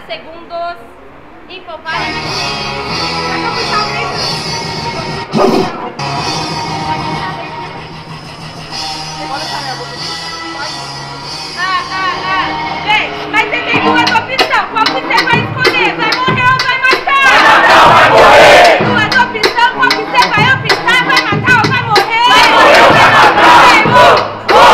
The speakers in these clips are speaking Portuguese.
segundos. E poupar. Gente, mas você tem duas opções. Qual que você vai escolher? Vai morrer ou vai matar? Vai morrer! Duas opções. Qual que você vai optar? Vai matar ou vai morrer? Vai morrer ou vai matar?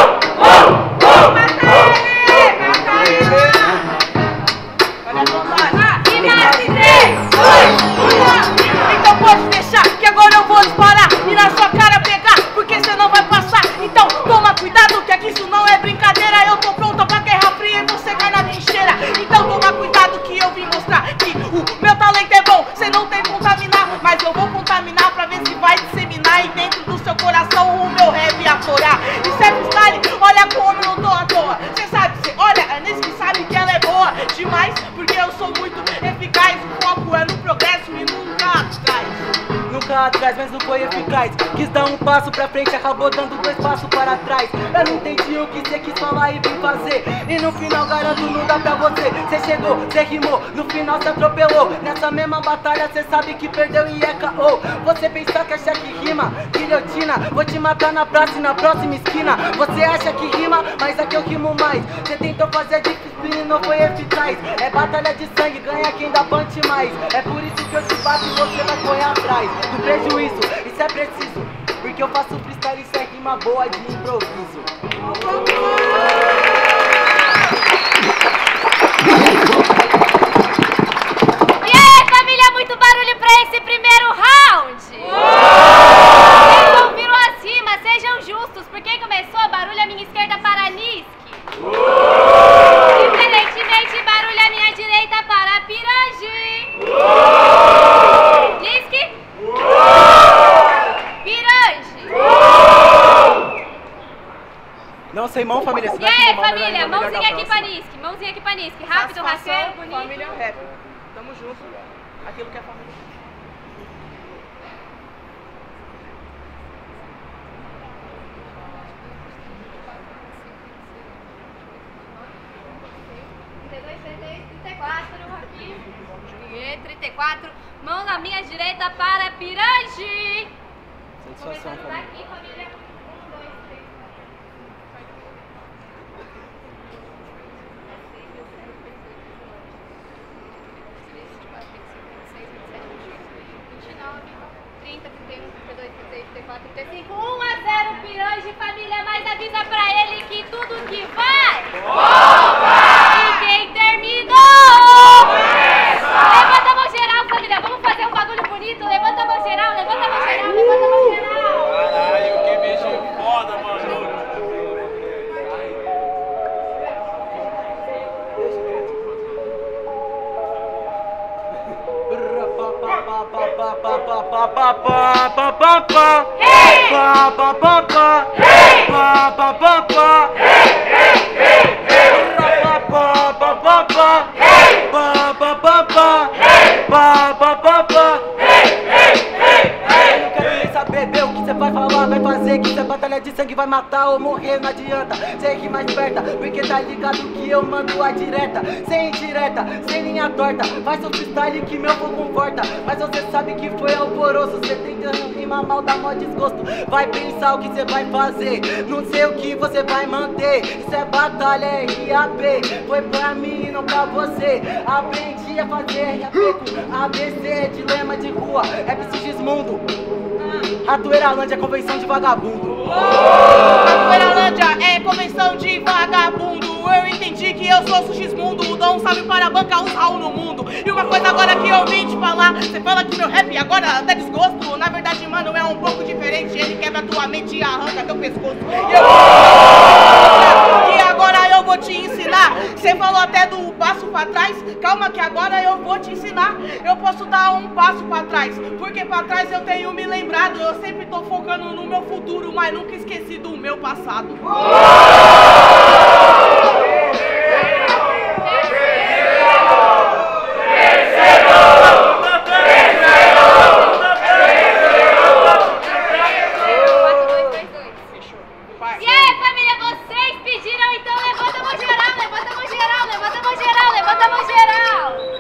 Então pode deixar que agora eu vou disparar e na sua cara pegar, porque você não vai passar. Então toma cuidado que aqui isso não é brincadeira. Eu tô pronta pra guerra fria e você cai na trincheira. Então toma cuidado que eu vim mostrar que o meu talento é bom. Você não tem que contaminar, mas eu vou contaminar pra ver se vai disseminar e dentro do seu coração o meu rap aflorar. Isso é freestyle, olha como eu tô à toa. Você sabe, você olha, a Nice que sabe que ela é boa demais, porque eu sou muito eficaz. O foco é no progresso e nunca atrás. Nunca atrás, mas não foi eficaz. Quis dar um passo pra frente, acabou dando dois passos para trás. Eu não entendi o que você quis falar e vim fazer. E no final garanto não dá pra você. Você chegou, você rimou, no final você atropelou. Nessa mesma batalha cê sabe que perdeu e é KO. Você pensa que acha que rima, guilhotina. Vou te matar na praça e na próxima esquina. Você acha que rima, mas aqui eu rimo mais. Você tentou fazer difícil e não foi eficaz. É batalha de sangue, ganha quem dá punch mais. É por isso que eu te bato e você vai correr atrás do prejuízo, isso é preciso, porque eu faço freestyle, isso é rima boa de improviso. E aí, família, muito barulho pra esse primeiro round! Vocês ouviram as rimas, sejam justos, por quem começou, barulho à minha esquerda para Nisk. Diferentemente, barulho à minha direita para Pirangi. Nisk. Pirangi. Não sei mão, família. E aí, família, mãozinha aqui pra Nisk, mãozinha aqui pra Nisk. Rápido, rasteiro, bonito. Família rap. Tamo junto. Aquilo que é família. E 34, mão na minha direita para Pirangi. Satisfação, Começando família. daqui, família. 1, 2, 3, 35, 1 a 0 Pirangi, família, mas avisa pra ele que tudo que vai volta! E quem terminou? Levanta a mão geral, família, vamos fazer um bagulho bonito. Levanta a mão geral, levanta a mão geral, levanta a mão geral. Caralho, que bicho foda, mano. Saber o que você vai falar, vai fazer, que você batalha de sangue vai matar ou morrer, não adianta. Você ri mais perto, porque tá ligado que eu mando a direta, sem indireta, sem linha torta. Faz seu freestyle que meu povo conforta, mas você sabe que foi alvoroço. Você tentando rimar mal, dá mó desgosto. Vai pensar o que você vai fazer, não sei o que você vai manter. Isso é batalha, é RAP, foi pra mim e não pra você. Aprendi a fazer RAP com ABC, dilema de rua, rap Sigismundo. Ratoeiralândia é convenção de vagabundo. Ratoeiralândia é convenção de vagabundo. Eu entendi que eu sou Sigismundo. O Dom sabe para bancar os Raul no mundo. E uma coisa agora que eu vim te falar, você fala que meu rap agora dá desgosto. Na verdade, mano, é um pouco diferente. Ele quebra tua mente e arranca teu pescoço. E agora eu vou te ensinar. Você falou até do passo pra trás. Calma que agora eu vou te ensinar. Eu posso dar um passo pra trás, porque pra trás eu tenho me lembrado. Eu sempre tô focando no meu futuro, mas nunca esqueci do meu passado. E aí, família, vocês pediram, então levanta a mão geral, levanta a mão geral, levanta a mão geral, levanta a mão geral.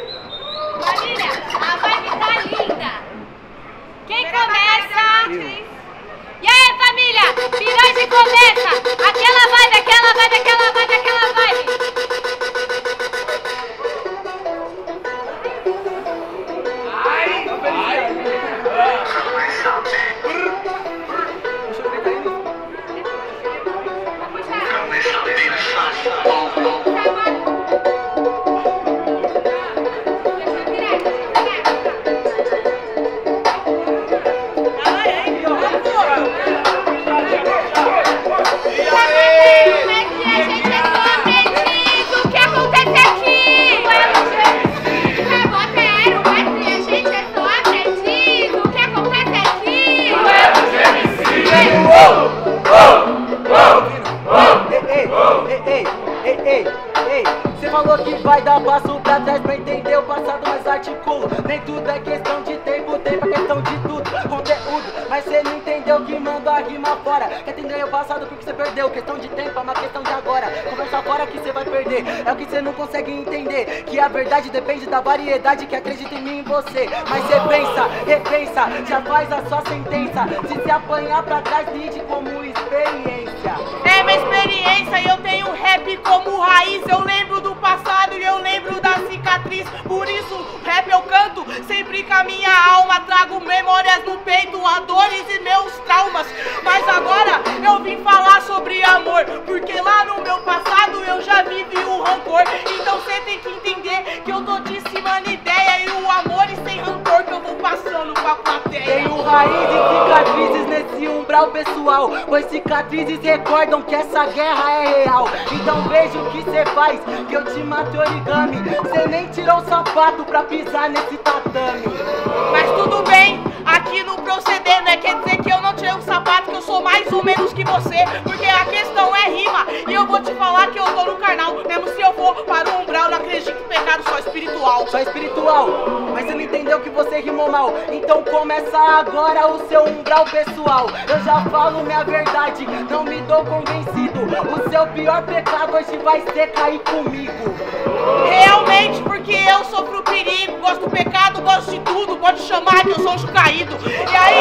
passo pra trás pra entender o passado, mas articulo. Nem tudo é questão de tempo, tempo é questão de tudo. Conteúdo, mas cê não entendeu que manda a rima fora. Quer entender o passado porque cê perdeu. Questão de tempo é uma questão de agora. Conversa fora que cê vai perder. É o que cê não consegue entender, que a verdade depende da variedade que acredita em mim e você. Mas cê pensa, repensa, já faz a sua sentença. Se se apanhar pra trás, lide como experiência. É minha experiência e eu tenho rap como raiz. Eu lembro do passado e eu lembro da cicatriz. Por isso, rap eu canto sempre com a minha alma. Trago memórias no peito, a dores e meus traumas. Mas agora eu vim falar sobre amor, porque lá no meu passado eu já vivi o rancor. Então cê tem que entender que eu tô dissimando ideia e o amor e sem rancor que eu vou passando pra plateia. Tenho raiz e cicatrizes nesse umbral pessoal, pois cicatrizes recordam que essa guerra é real. Então veja o que cê faz, que eu te matei origami. Cê nem tirou o sapato pra pisar nesse tatame. Mas tudo bem, aqui no proceder, né? Quer dizer que eu não tirei o sapato, que eu sou mais ou menos que você. Porque a questão é rima, e eu vou te falar que eu tô no carnal. Mesmo se eu for para o umbral, não acredito em pecado, só espiritual. Só espiritual, mas você não entendeu que você rimou mal. Então começa agora o seu umbral pessoal. Eu já falo minha verdade, não me dou convencido. O seu pior pecado hoje vai ser cair comigo. Realmente, porque eu sofro perigo, gosto do pecado, gosto de tudo. Pode chamar que eu sou anjo caído. E aí,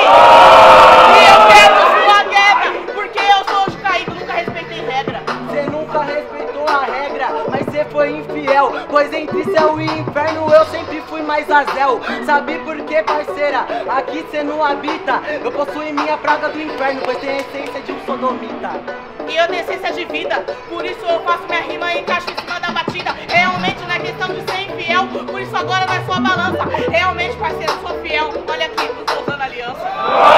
eu quero sua guerra, porque eu sou anjo caído, nunca respeitei regra. Você nunca respeitou a regra, mas você foi infiel. Pois entre céu e inferno eu sempre fui mais azel. Sabe por quê, parceira? Aqui cê não habita. Eu possuo em minha praga do inferno, pois tem a essência de um sodomita. E eu tenho essência de vida, por isso eu faço minha rima e encaixo em cima da batida. Realmente não é questão de ser infiel, por isso agora vai sua balança. Realmente, parceiro, eu sou fiel. Olha aqui, não tô usando aliança.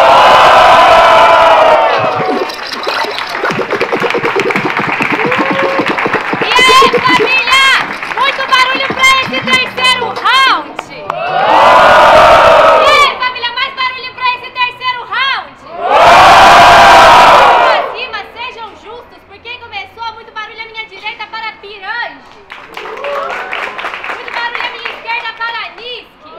E aí, família? Muito barulho pra esse terceiro round! E aí, família? Mais barulho pra esse terceiro round! As rimas sejam justos, porque começou muito barulho à minha direita para Pirange. Muito barulho à minha esquerda para Niski.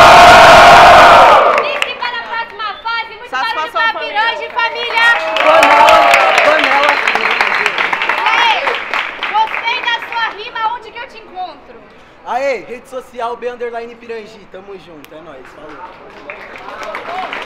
Niski para a próxima fase. Muito barulho para Pirange, família! Panela. Ei, gostei da sua rima, onde que eu te encontro? Aê, rede social B_Pirangi, tamo junto, é nóis, falou.